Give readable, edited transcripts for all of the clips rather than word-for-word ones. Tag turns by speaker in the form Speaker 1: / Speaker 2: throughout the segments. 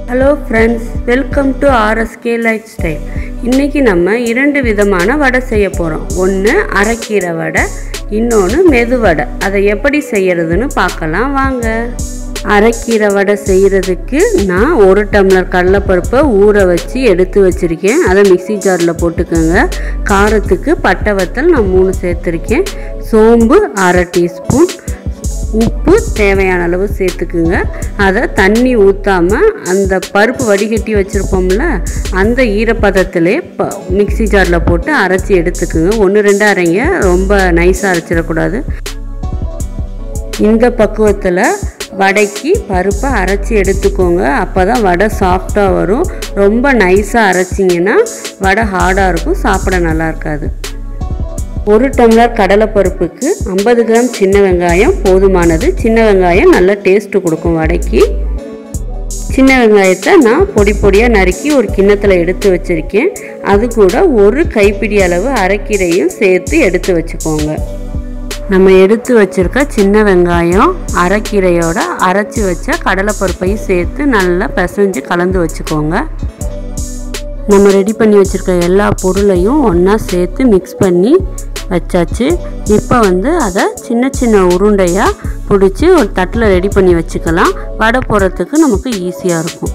Speaker 1: Hello friends, welcome to RSK lifestyle. இன்றைக்கி நம்ம 2 விதமான வடை செய்ய போகிறோம். ஒன்று அரைக்கீரை வடை, இன்னொன்று மெது வடை. அதை எப்படி செய்கிறதுன்னு பார்க்கலாம் வாங்க. அரைக்கீரை வடை செய்கிறதுக்கு நான் 1 டம்ளர் கடலைப்பருப்பை ஊற வச்சு எடுத்து வச்சுருக்கேன். அதை மிக்சி ஜாரில் போட்டுக்கோங்க. காரத்துக்கு பட்டை வத்தல் நான் 3 சேர்த்துருக்கேன். சோம்பு 1/2 டீஸ்பூன், உப்பு தேவையான அளவு சேர்த்துக்குங்க. அதை தண்ணி ஊற்றாமல் அந்த பருப்பு வடிகட்டி வச்சுருப்போம்ல, அந்த ஈரப்பதத்திலே மிக்சி ஜாரில் போட்டு அரைச்சி எடுத்துக்குங்க. 1-2 அரைங்க, ரொம்ப நைஸாக அரைச்சிடக்கூடாது. இந்த பக்குவத்தில் வடைக்கு பருப்பை அரைச்சி எடுத்துக்கோங்க. அப்போ தான் வடை சாஃப்டாக வரும். ரொம்ப நைஸாக அரைச்சிங்கன்னா வடை ஹார்டாக இருக்கும், சாப்பிட நல்லா இருக்காது. 1 டம்ளர் கடலைப்பருப்புக்கு 50 கிராம் சின்ன வெங்காயம் போதுமானது. சின்ன வெங்காயம் நல்ல டேஸ்ட்டு கொடுக்கும் வடைக்கு. சின்ன வெங்காயத்தை நான் பொடி பொடியாக நறுக்கி ஒரு கிண்ணத்தில் எடுத்து வச்சுருக்கேன். அது கூட 1 கைப்பிடி அளவு அரைக்கீரையும் சேர்த்து எடுத்து வச்சுக்கோங்க. நம்ம எடுத்து வச்சுருக்க சின்ன வெங்காயம் அரைக்கீரையோட அரைச்சி வச்ச கடலைப்பருப்பையும் சேர்த்து நல்லா பிசைஞ்சு கலந்து வச்சுக்கோங்க. நம்ம ரெடி பண்ணி வச்சுருக்க எல்லா பொருளையும் ஒன்றா சேர்த்து மிக்ஸ் பண்ணி வச்சாச்சு. இப்போ அதை சின்ன சின்ன உருண்டையாக பிடிச்சி ஒரு தட்டில் ரெடி பண்ணி வச்சுக்கலாம். வடை போடுறதுக்கு நமக்கு ஈஸியாக இருக்கும்.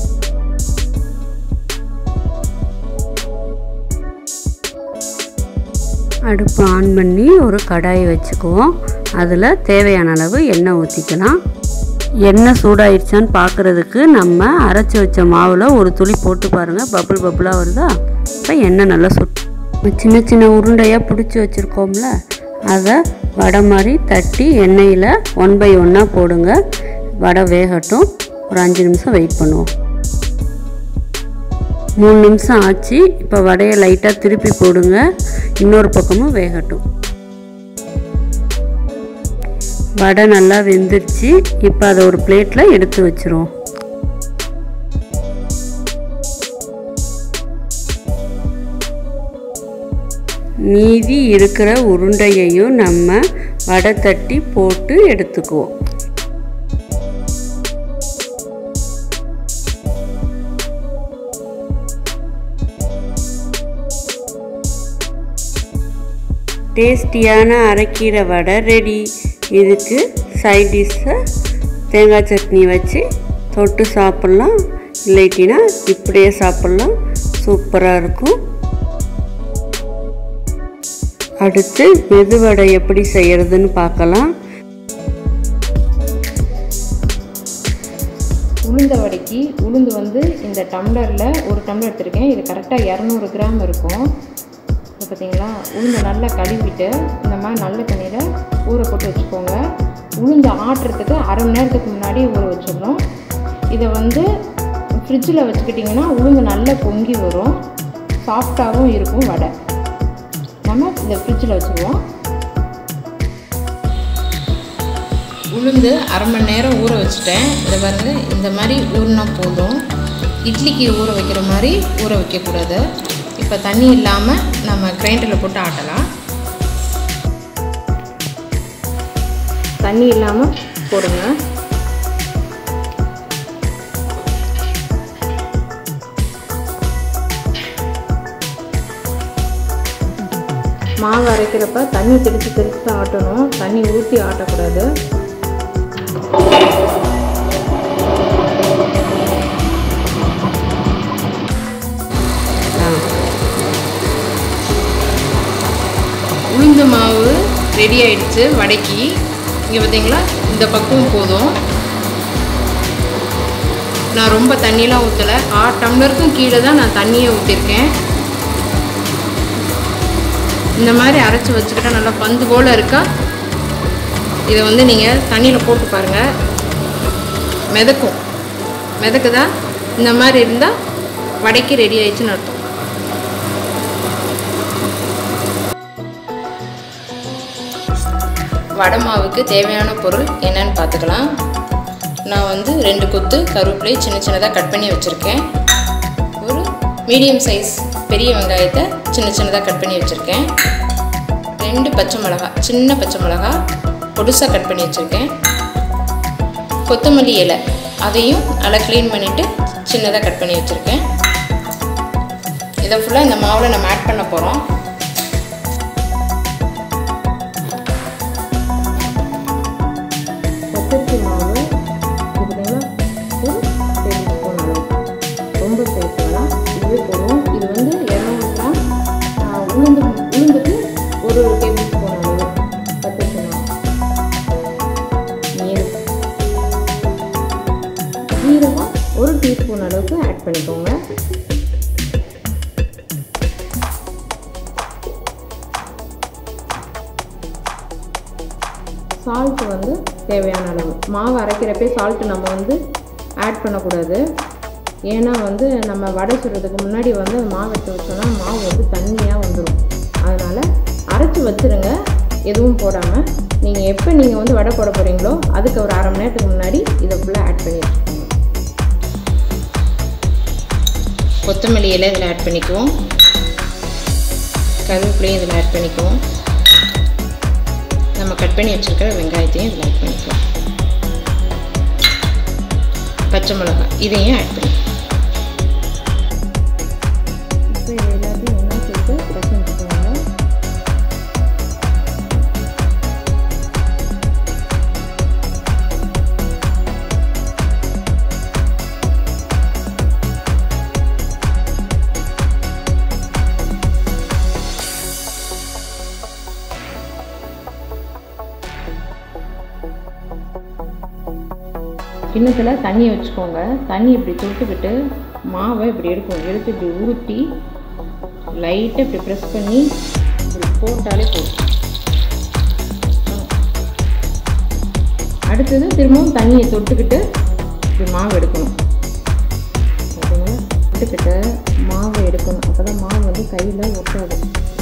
Speaker 1: அடுப்பு ஆன் பண்ணி ஒரு கடாயை வச்சுக்குவோம். அதில் தேவையான அளவு எண்ணெய் ஊற்றிக்கலாம். எண்ணெய் சூடாயிடுச்சான்னு பார்க்குறதுக்கு நம்ம அரைச்சி வச்ச மாவில் ஒரு துளி போட்டு பாருங்கள். பபுள் பபுளாக வருதா? இப்போ எண்ணெய் நல்லா சின்ன சின்ன உருண்டையாக பிடிச்சி வச்சுருக்கோம்ல, அதை வடை மாதிரி தட்டி எண்ணெயில் 1 by 1 போடுங்க. வடை வேகட்டும். ஒரு 5 நிமிஷம் வெயிட் பண்ணுவோம். 3 நிமிஷம் ஆச்சு. இப்போ வடையை லைட்டாக திருப்பி போடுங்க. இன்னொரு பக்கமும் வேகட்டும். வடை நல்லா வெந்துருச்சு. இப்போ அதை ஒரு பிளேட்டில் எடுத்து வச்சுருவோம். மீதி இருக்கிற உருண்டையையும் நம்ம வடை தட்டி போட்டு எடுத்துக்குவோம். டேஸ்டியான அரைக்கீரை வடை ரெடி. இதுக்கு சைட் டிஷ்ஷை தேங்காய் சட்னி வச்சு தொட்டு சாப்பிட்லாம், இல்லைட்டினா இப்படியே சாப்பிட்லாம். சூப்பராக இருக்கும். அடுத்து மெது வடை எப்படி செய்கிறதுன்னு பார்க்கலாம்.
Speaker 2: உளுந்த வடைக்கு உளுந்து இந்த டம்ளரில் 1 டம்ளர் எடுத்துருக்கேன். இது கரெக்டாக 200 கிராம் இருக்கும். இப்போ பார்த்தீங்களா, உளுந்தை நல்லா கழுவிட்டு இந்த மாதிரி நல்ல தண்ணியில் ஊற போட்டு வச்சுக்கோங்க. உளுந்து ஆட்டுறதுக்கு 1/2 மணி நேரத்துக்கு முன்னாடி ஊற வச்சிடணும். இதை ஃப்ரிட்ஜில் வச்சுக்கிட்டிங்கன்னா உளுந்து நல்லா பொங்கி வரும், சாஃப்டாகவும் இருக்கும் வடை. நம்ம இதை ஃப்ரிட்ஜில் வச்சுருவோம். உளுந்து 1/2 மணி நேரம் ஊற வச்சுட்டேன். இதை பாருங்கள், இந்த மாதிரி ஊறினா போதும். இட்லிக்கு ஊற வைக்கிற மாதிரி ஊற வைக்கக்கூடாது. இப்போ தண்ணி இல்லாமல் நம்ம கிரைண்டரில் போட்டு ஆட்டலாம். தண்ணி இல்லாமல் போடுங்க. மாவு அரைக்கிறப்ப தண்ணி தெளித்து ஆட்டணும். தண்ணி ஊற்றி ஆட்டக்கூடாது. உளுந்து மாவு ரெடி ஆயிடுச்சு வடைக்கு. இங்கே பார்த்தீங்களா, இந்த பக்கம் போதும். நான் ரொம்ப தண்ணியெலாம் ஊற்றலை. 1/2 டம்ளருக்கும் கீழே தான் நான் தண்ணியை ஊற்றிருக்கேன். இந்த மாதிரி அரைச்சி வச்சுக்கிட்டால் நல்லா பந்து போல் இருக்கா. இதை நீங்கள் தண்ணியில் போட்டு பாருங்கள், மிதக்குதா? இந்த மாதிரி இருந்தால் வடைக்கு ரெடி ஆயிடுச்சுன்னு அர்த்தம். வடை மாவுக்கு தேவையான பொருள் என்னன்னு பார்த்துக்கலாம். நான் 2 கொத்து கருவேப்பிலை சின்ன சின்னதாக கட் பண்ணி வச்சுருக்கேன். ஒரு மீடியம் சைஸ் பெரிய வெங்காயத்தை சின்ன சின்னதாக கட் பண்ணி வச்சுருக்கேன். 2 பச்சை மிளகாய், சின்ன பச்சை மிளகாய் பொடுசாக கட் பண்ணி வச்சுருக்கேன். கொத்தமல்லி இலை, அதையும் நல்லா க்ளீன் பண்ணிவிட்டு சின்னதாக கட் பண்ணி வச்சுருக்கேன். இதை ஃபுல்லாக இந்த மாவில் நம்ம ஆட் பண்ண போகிறோம். பச்சரிசி மாவு பார்த்தீங்கன்னா ஒரு டேபிள் ஸ்பூன் அளவு, ரொம்ப சேர்த்துக்கலாம். இதுவே போதும். இது வந்து 200 கிராம் உளுந்துக்கு ஒரு டேபிள் ஸ்பூன் அளவு பச்சரிசி மாவு. ஜீரகம் ஒரு டீஸ்பூன் அளவுக்கு ஆட் பண்ணிக்கோங்க. சால்ட்டு வந்து தேவையான அளவு. மாவு அரைக்கிறப்பே சால்ட்டு நம்ம வந்து ஆட் பண்ணக்கூடாது. ஏன்னா வந்து நம்ம வடை சுடுறதுக்கு முன்னாடி வந்து மாவு எடுத்து வச்சோன்னா மாவு வந்து தண்ணியாக வந்துடும். அதனால் அரைச்சி வச்சுருங்க எதுவும் போடாமல். நீங்கள் எப்போ நீங்கள் வந்து வடை போட போகிறீங்களோ அதுக்கு ஒரு அரை மணி நேரத்துக்கு முன்னாடி இதை ஃபுல்லாக ஆட் பண்ணி வச்சுக்கோங்க. கொத்தமல்லி இலை இதில் ஆட் பண்ணிக்குவோம். கருவேப்பிலையும் இதில் ஆட் பண்ணிக்குவோம். நம்ம கட் பண்ணி வச்சுருக்கிற வெங்காயத்தையும் இதில் ஆட் பண்ணிக்குவோம். பச்சை மிளகாய் இதையும் ஆட் பண்ணிக்குவோம். இப்போ இது எல்லாத்தையும் ஒன்றா சேர்த்து பிசைஞ்சுக்கோங்க. கிண்ணத்தில் தண்ணியை வச்சுக்கோங்க. தண்ணி இப்படி தொட்டுக்கிட்டு மாவை இப்படி எடுத்து இப்படி உருட்டி லைட்டாக இப்படி ப்ரெஸ் பண்ணி இப்படி போட்டாலே போதும். அடுத்தது திரும்பவும் தண்ணியை தொட்டுக்கிட்டு இப்படி மாவு எடுக்கணும். பார்த்தீங்கன்னா தொட்டுக்கிட்டு மாவை எடுக்கணும். அப்போ தான் மாவு வந்து கையில் ஒட்டாது.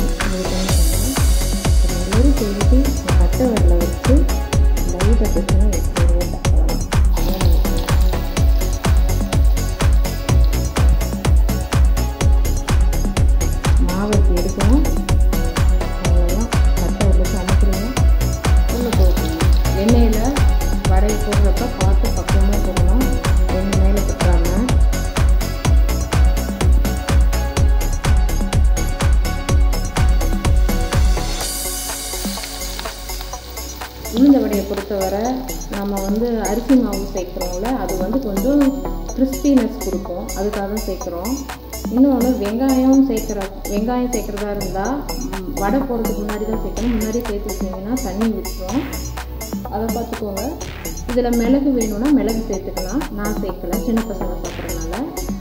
Speaker 2: ஒரு செய்தி கட்டை வரல வச்சு லைட்டாக பிரச்சனை மாவட்டி எடுக்கணும். அவ்வளோதான். கட்டை வச்சு அமைக்கிறீங்க. உள்ளே போகணும். எண்ணெயில் வடை போடுறப்ப பார்த்து பக்கமாக போடணும். எண்ணெய் மேலே கட்டுறாமல். உளுந்த வடையை பொறுத்தவரை நம்ம வந்து அரிசி மாவு சேர்க்குறோம்ல, அது வந்து கொஞ்சம் கிறிஸ்பினஸ் கொடுக்கும். அதுக்காக தான் சேர்க்குறோம். இன்னொன்று வெங்காயம் சேர்க்குறதா இருந்தால் வடை போடுறதுக்கு முன்னாடி தான் சேர்க்கணும். முன்னாடி சேர்த்து வச்சிங்கன்னா தண்ணி விட்டுரும். அதை பார்த்துக்கோங்க. இதில் மிளகு வேணும்னா மிளகு சேர்த்துக்கலாம். நான் சேர்க்கலை, சின்ன பசங்க சாப்பிட்றதுனால.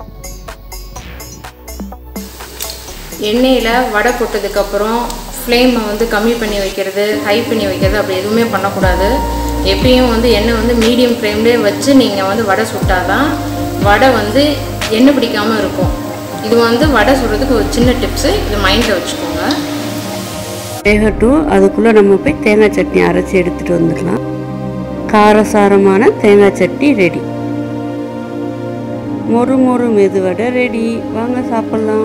Speaker 2: எண்ணெயில் வடை போட்டதுக்கப்புறம் ஃப்ளேமை வந்து கம்மி பண்ணி வைக்கிறது, ஹை பண்ணி வைக்கிறது அப்படி எதுவுமே பண்ணக்கூடாது. எப்பயும் வந்து எண்ணெய் வந்து மீடியம் ஃப்ளேம்லேயே வச்சு நீங்கள் வந்து வடை சுட்டால் தான் வடை வந்து எண்ணெய் பிடிக்காமல் இருக்கும். இது வந்து வடை சுடுறதுக்கு ஒரு சின்ன டிப்ஸு. இது மைண்டில் வச்சுக்கோங்க.
Speaker 1: வேகட்டும். அதுக்குள்ளே நம்ம போய் தேங்காய் சட்னி அரைச்சி எடுத்துகிட்டு வந்துடலாம். காரசாரமான தேங்காய் சட்னி ரெடி. மொறு மொறு மெதுவடை ரெடி. வாங்க சாப்பிட்லாம்.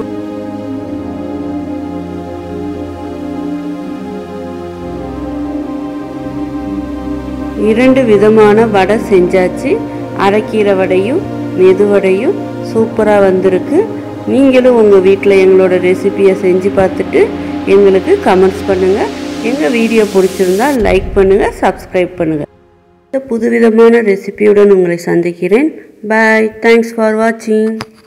Speaker 1: இரண்டு விதமான வடை செஞ்சாச்சு. அரைக்கீரை வடையும் மெதுவடையும் சூப்பராக வந்திருக்கு. நீங்களும் உங்கள் வீட்டில் எங்களோட ரெசிபியை செஞ்சு பார்த்துட்டு எங்களுக்கு கமெண்ட்ஸ் பண்ணுங்கள். எங்கள் வீடியோ பிடிச்சிருந்தா லைக் பண்ணுங்கள், சப்ஸ்கிரைப் பண்ணுங்கள். புதுவிதமான ரெசிபியுடன் உங்களை சந்திக்கிறேன். பாய். தேங்க்ஸ் ஃபார் வாட்சிங்.